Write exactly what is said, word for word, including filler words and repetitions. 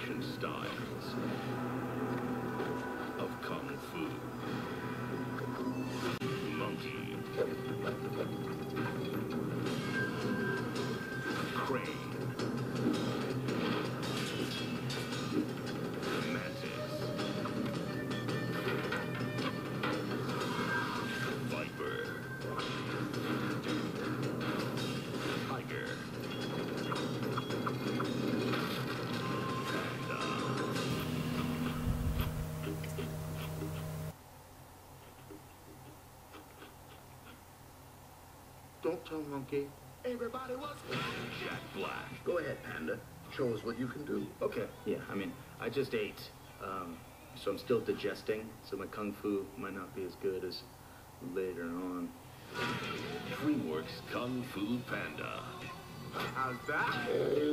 ancient styles of Kung Fu. Monkey. Crane. Mantis. Viper. Tiger. Don't tell Monkey. Everybody was Jack Black. Go ahead, Panda. Show us what you can do. Okay, yeah, I mean, I just ate, um, so I'm still digesting, so my Kung Fu might not be as good as later on. DreamWorks Kung Fu Panda. How's that?